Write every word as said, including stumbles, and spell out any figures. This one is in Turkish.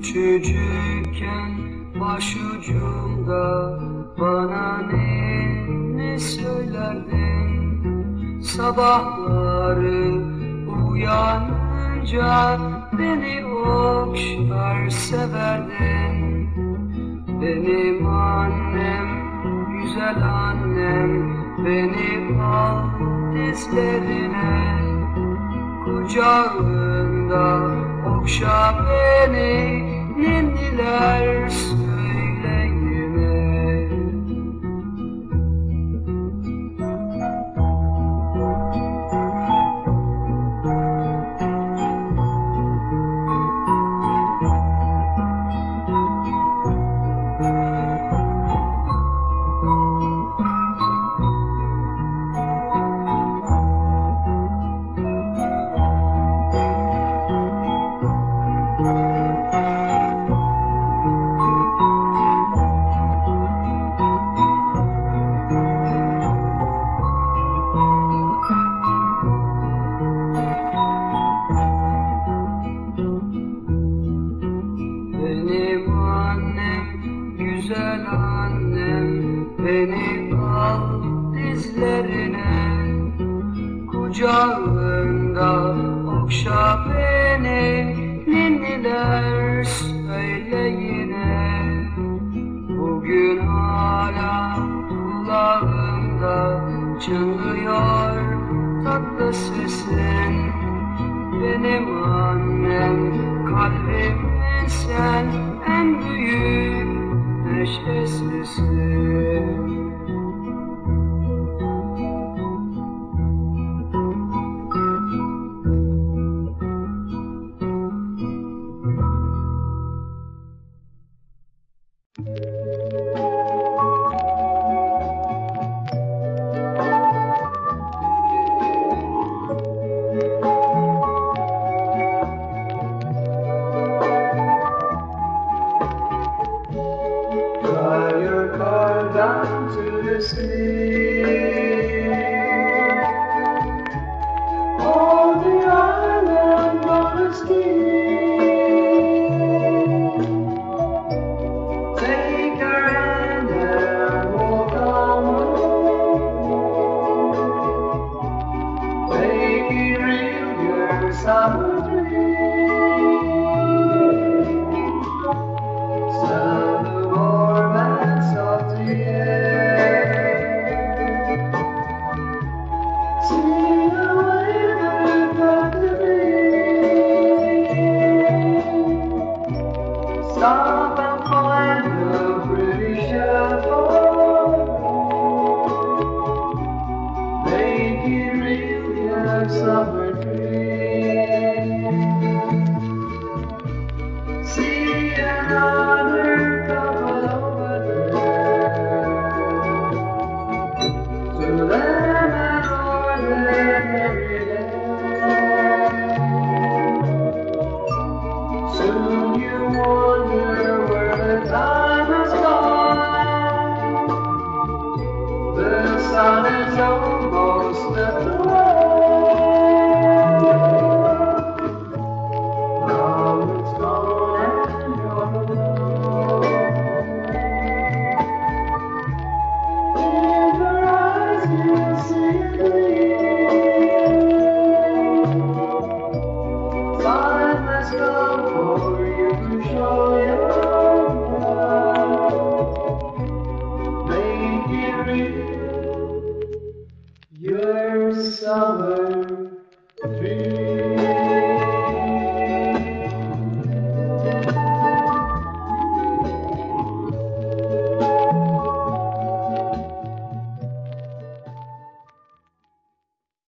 Küçücükken başucumda bana ne, ne söylerdin? Sabahları uyanınca beni okşar severdin. Benim annem, güzel annem, beni al dizlerine, kucağında okşa beni, ninniler söyle yine. Benim annem, güzel annem, beni al dizlerine, kucağında okşa beni, ninniler söyle yine. Bugün hala kulağımda çınlıyor tatlı sesin. Benim annem, kalbimin sen en büyük neşesisin. Drive your car down to the sea. On the island on a ski. Take her hand and walk on the road. Make it real, your summer dream. Sound the warm and salty air. See the way that got to be. Stop and find a pretty chateau. Make it real, your summer dream. See another couple over there. To them and ordinary day. Soon you wonder where the time has gone. The sun is almost left away. Now it's gone and you're alone. In your eyes you see a gleam. Time has come for you to show your love. Make it real, your summer dream.